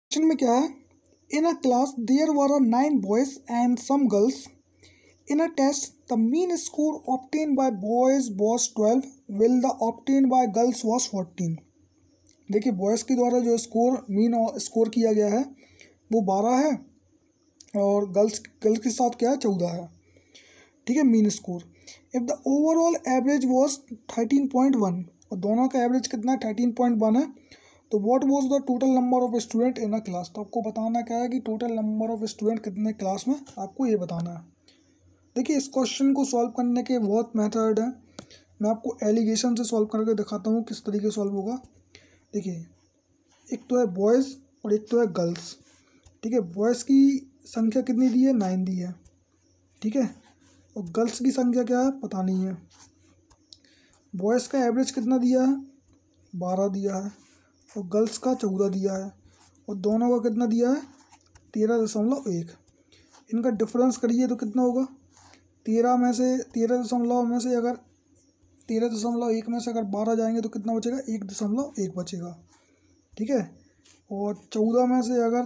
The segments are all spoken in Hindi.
क्वेश्चन में क्या है, in a class there were 9 boys and some girls in a test the mean score obtain by boys was 12 will the obtain by girls was 14। देखिए बॉयज़ के द्वारा जो मीन स्कोर किया गया है वो 12 है और गर्ल्स के साथ क्या है 14 है। ठीक है, mean score. If the overall average was 13.1 और दोनों का एवरेज कितना है 13.1 है, तो what was the total number of student in a class. तो आपको बताना क्या है कि टोटल नंबर ऑफ स्टूडेंट कितने क्लास में, आपको ये बताना है। देखिए इस क्वेश्चन को सॉल्व करने के बहुत मेथड हैं, मैं आपको एलिगेशन से सॉल्व करके दिखाता हूँ किस तरीके सॉल्व होगा। देखिए एक तो है बॉयज़ और एक तो है गर्ल्स। ठीक है, बॉयज़ की संख्या कितनी दी है 9 दी है। ठीक है, और गर्ल्स की संख्या क्या है पता नहीं है। बॉयज़ का एवरेज कितना दिया है 12 दिया है और गर्ल्स का 14 दिया है और दोनों का कितना दिया है 13.1। इनका डिफरेंस करिए तो कितना होगा 13.1 अगर 13.1 में से अगर 12 जाएंगे तो कितना बचेगा 1.1 बचेगा। ठीक है, और 14 में से अगर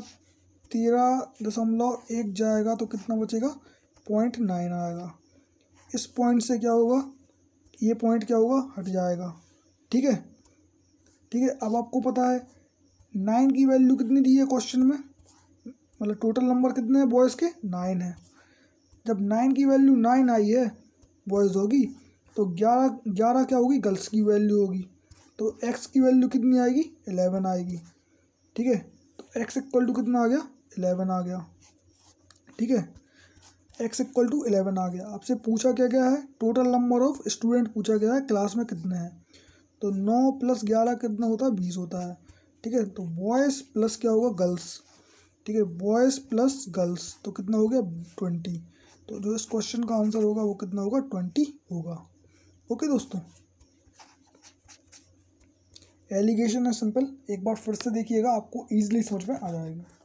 13.1 जाएगा तो कितना बचेगा 0.9 आएगा। इस पॉइंट से क्या होगा, ये पॉइंट क्या होगा हट जाएगा। ठीक है, ठीक है। अब आपको पता है 9 की वैल्यू कितनी दी है क्वेश्चन में, मतलब टोटल नंबर कितने हैं बॉयज़ के 9 है। जब 9 की वैल्यू 9 आई है बॉयज़ होगी तो 11 क्या होगी गर्ल्स की वैल्यू होगी, तो x की वैल्यू कितनी आएगी 11 आएगी। ठीक है, तो x इक्वल टू कितना आ गया 11 आ गया। ठीक है, x इक्वल टू 11 आ गया। आपसे पूछा क्या क्या है, टोटल नंबर ऑफ स्टूडेंट पूछा गया है क्लास में कितने हैं, तो 9 + 11 कितना होता है 20 होता है। ठीक है, तो बॉयज़ प्लस क्या होगा गर्ल्स। ठीक है, बॉयज़ प्लस गर्ल्स तो कितना हो गया 20। तो जो इस क्वेश्चन का आंसर होगा वो कितना होगा 20 होगा। ओके दोस्तों, एलिगेशन है सिंपल, एक बार फिर से देखिएगा आपको ईजिली समझ में आ जाएगा।